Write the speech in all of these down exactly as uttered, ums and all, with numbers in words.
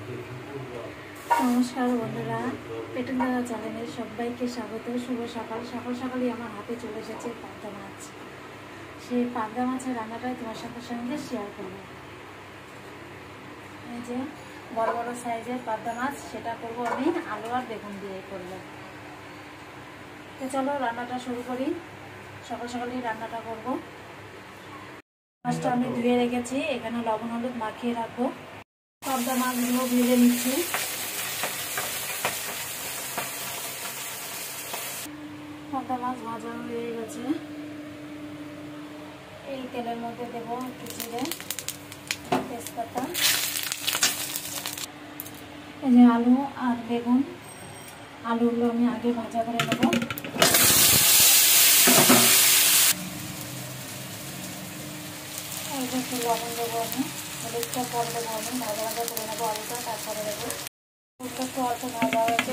নমস্কার বন্ধুরা, পেটুন দাদা চ্যানেলে সবাইকে স্বাগত। শুভ সকাল। সকাল সকালই আমার হাতে চলে এসেছে পাবদা মাছ। সেই পাবদা মাছের রান্নাটাই তোমার সাথে সঙ্গে শেয়ার করব। এই যে বড় বড় সাইজের পাবদা মাছ, সেটা করব আমি আলু আর বেগুন দিয়ে করবো। তো চলো রান্নাটা শুরু করি। সকাল সকালই রান্নাটা করব। মাছটা আমি ধুয়ে রেখেছি, এখানে লবণ হলুদ মাখিয়ে রাখবো। পাবদা মাছগুলো ভেজে নিচ্ছি। পাবদা মাছ ভাজা হয়ে গেছে। এই তেলের মধ্যে দেব একটু জিরে, তেজপাতা, এই যে আলু আর বেগুন। আলুগুলো আমি আগে ভাজা করে নেব। একটু লবণ দেবো আমি, হলুদটা পরে দেবো আমি, ভাজা ভাজা করে নেবো আলুটা, তারপরে দেবো। হলুদটা একটু অল্প ভাজা হয়েছে,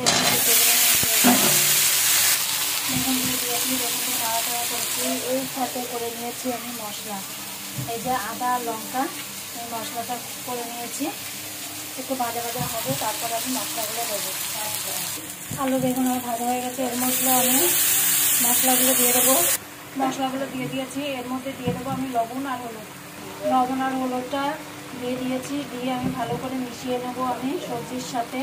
বেগুন দিয়ে দিয়েছি, বেগুনটা নাড়া টাড়া করেছি। এই সাথে করে নিয়েছি আমি মশলা, এই যে আদা লঙ্কা, এই মশলাটা করে নিয়েছি। একটু ভাজা ভাজা হবে, তারপরে আমি মশলাগুলো দেবো। আলু বেগুন আমার ভাজা হয়ে গেছে, এর মধ্যে আমি মশলাগুলো দিয়ে দেবো। মশলাগুলো দিয়ে দিয়েছি, এর মধ্যে দিয়ে দেবো আমি লবণ আর হলুদ। লবণ আর হলুদটা দিয়ে দিয়েছি, দিয়ে আমি ভালো করে মিশিয়ে নেব আমি সবজির সাথে।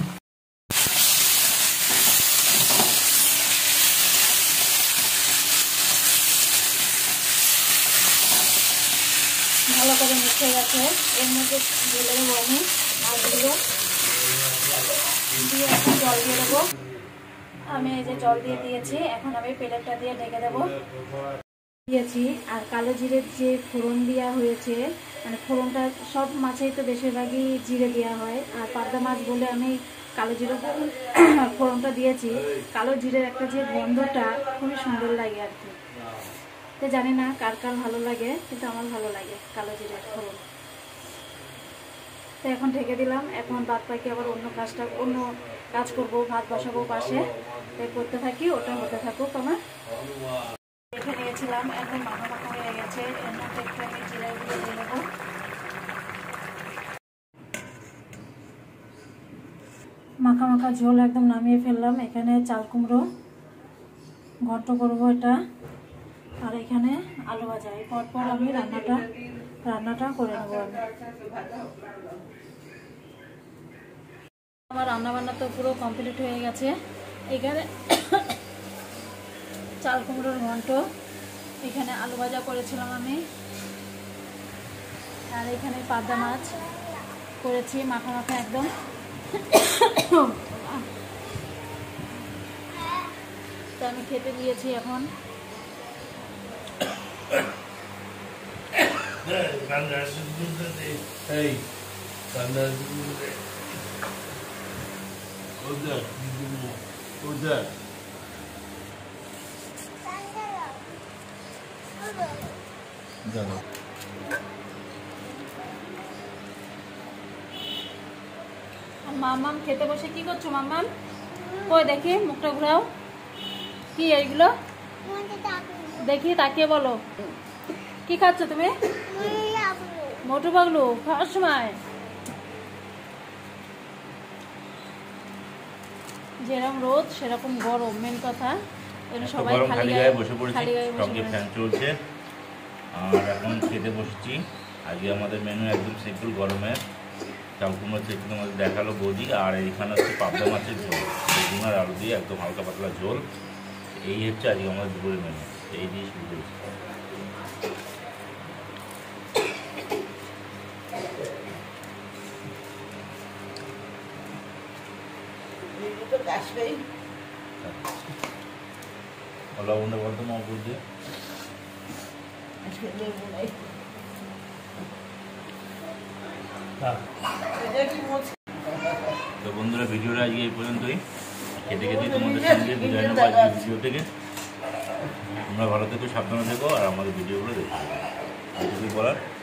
ভালো করে মিশে গেছে, এর মধ্যে ঢেলে দেবো আমি মাছগুলো, দিয়ে এখন জল দিয়ে দেবো। আমি এই যে জল দিয়ে দিয়েছি, এখন আমি প্লেটটা দিয়ে ঢেকে দেবো। দিয়েছি আর কালো জিরের যে ফোড়ন দেওয়া হয়েছে, মানে ফোড়নটা সব মাছেই তো বেশিরভাগই জিরে দেওয়া হয়, আর পাবদা মাছ বলে আমি কালো জিরে ফোড়নটা দিয়েছি। কালো জিরের একটা যে গন্ধটা খুবই সুন্দর লাগে আর কি। তো জানি না কার কার ভালো লাগে, কিন্তু আমার ভালো লাগে কালো জিরের ফোড়ন। তো এখন ঢেকে দিলাম। এখন বাদ বাকি আবার অন্য কাজটা অন্য কাজ করব, ভাত বসাবো পাশে, করতে থাকি, ওটা হতে থাকুক আমার। রেখে দিয়েছিলাম, একদম মাখা মাখা হয়ে গেছে। এর মধ্যে একটু আমি জিরা গুঁড়ো দিয়ে দেবো। মাখা মাখা ঝোল একদম নামিয়ে ফেললাম। এখানে চাল কুমড়ো ঘন্ট করবো এটা, আর এখানে আলু ভাজা। এই পরপর আমি রান্নাটা রান্নাটা করে নেবো আমি। আমার রান্না বান্না তো পুরো কমপ্লিট হয়ে গেছে। এখানে চাল কুমড়োর ঘন্ট, এখানে আলু ভাজা করেছিলাম আমি, আর এখানে পাবদা মাছ করেছি মাখা মাখা একদম। তো আমি খেতে দিয়েছি এখন। মাম্মাম খেতে বসে কি করছো মাম্মাম? কই দেখি, মুখটা ঘুরাও। কি এইগুলো দেখি, তাকিয়ে বলো কি খাচ্ছ তুমি? মোটু পাগলু খাওয়ার সময় যেরকম রোদ সেরকম গরম, মেন কথা। সবাই খালি গায়ে বসে পড়েছে, টকে ফ্যান চলছে, আর এখন খেতে বসেছি। আজকে আমাদের মেনু একদম সিম্পল গরমের চাল কুমড়ো থেকে তোমাদের দেখালো বৌদি, আর এইখানে হচ্ছে পাবদা মাছের ঝোল, বেগুন আর আলু দিয়ে একদম হালকা পাতলা ঝোল। এই হচ্ছে আজকে আমাদের দুপুরের মেনু। এই দিয়ে শুরু করেছি। লবণটা বলতো মা বুঝে তো বন্ধুরা, ভিডিওটা আজকে এই পর্যন্তই। খেতে খেতে তোমাদের সঙ্গে বিদায় নেবো আজকে ভিডিও থেকে। তোমরা ভালো থেকো, সাবধানে থেকো, আর আমাদের ভিডিওগুলো দেখো। আর যদি বলার